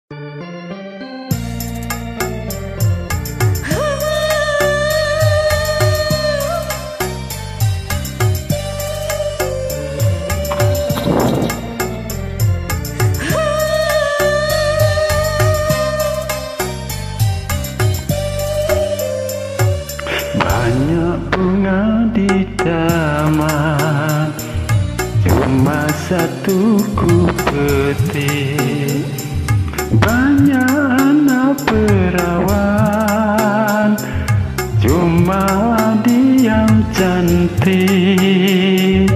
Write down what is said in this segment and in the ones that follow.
Banyak bunga di taman, cuma satu ku petik. Banyak anak perawan, cuma dia yang cantik.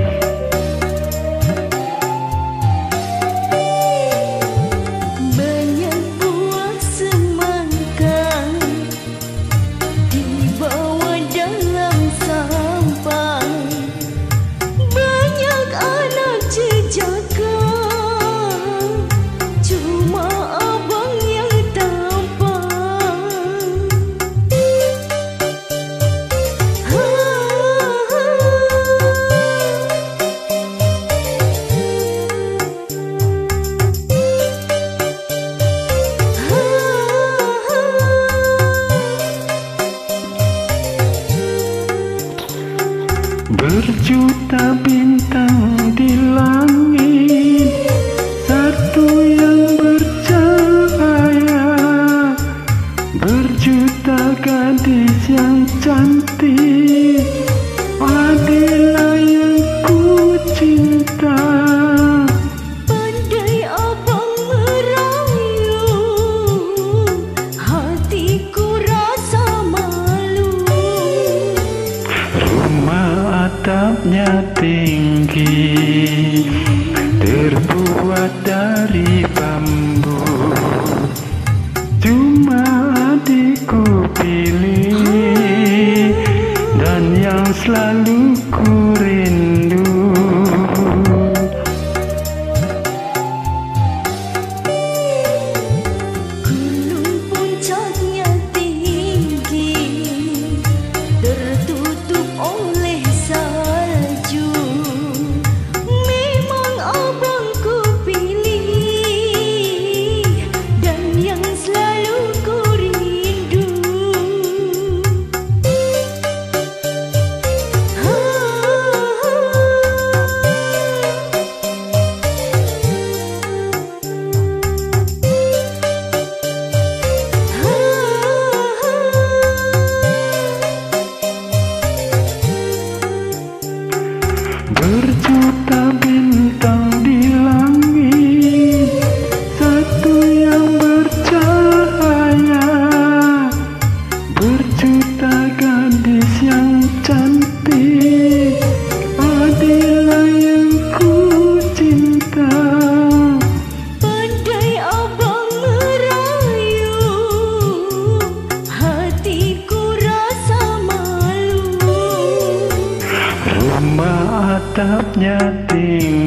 Banyak buah semangka dibawa dalam sampah. Banyak anak jejaka, cuma abang yang tampan. Berjuta bintang di langit, satu yang bercahaya. Berjuta gadis yang cantik, adilah yang ku cinta. Pandai abang merayu, hatiku rasa malu. Rumah atapnya tinggi, terbuat dari bambu. Cuma adikku pilih, dan yang selalu ku rindu. Gunung puncaknya tinggi, tertutup oleh salju. Memang abang ku pilih, dan yang selalu ku rindu. Berjuta bintang di langit, satu yang bercahaya. Berjuta gadis yang cantik, adilah yang ku cinta. Pandai abang merayu, hatiku rasa malu. Rumah atapnya tinggi,